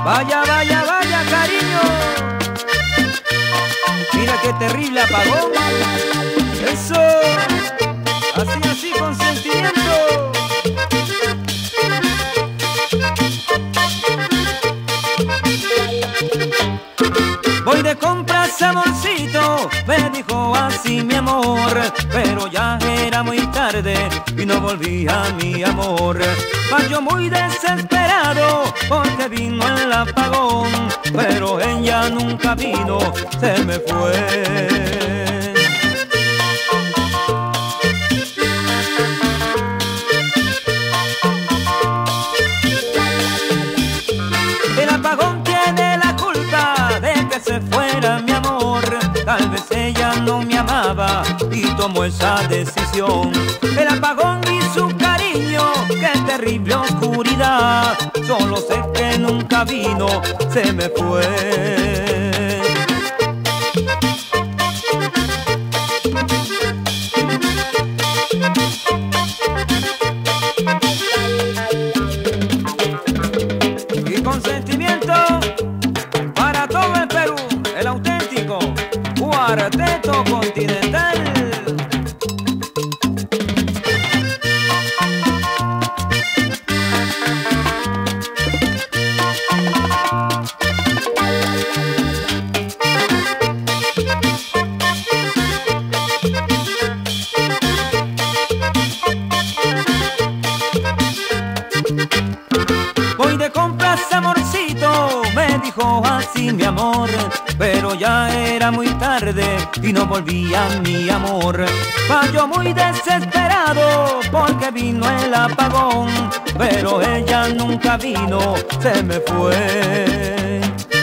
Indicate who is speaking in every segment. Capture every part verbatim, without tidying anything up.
Speaker 1: Vaya, vaya, vaya, cariño. Mira qué terrible apagón. Eso. Así, así, con sentimiento. Voy de compras, amorcito, me dijo así mi amor, pero ya era muy tarde y no volvía mi amor. Va yo muy desesperado porque vino el apagón, pero ella nunca vino, se me fue. El apagón tiene la culpa de que se fuera mi amor. Tal vez ella no me amaba y tomó esa decisión. El apagón y su cariño, qué terrible oscuridad. Solo sé que nunca vino, se me fue. Y con sentimiento para todo el Perú, el auténtico Cuarteto Continental. Voy de compras, amorcito, me dijo así mi amor, pero ya era muy tarde y no volvía mi amor. Va yo muy desesperado porque vino el apagón, pero ella nunca vino, se me fue.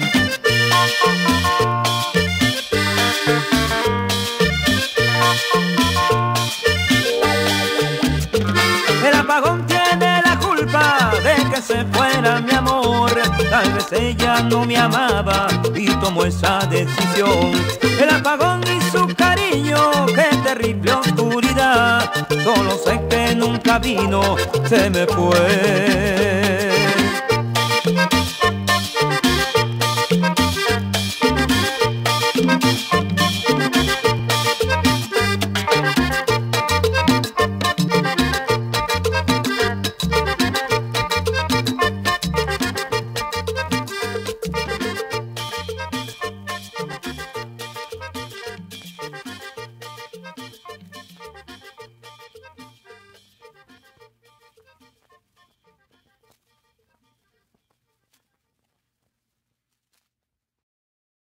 Speaker 1: El apagón tiene la culpa de que se fuera mi amor. Tal vez ella no me amaba y tomó esa decisión. El apagón y su cariño, qué terrible oscuridad. Solo sé que nunca vino, se me fue.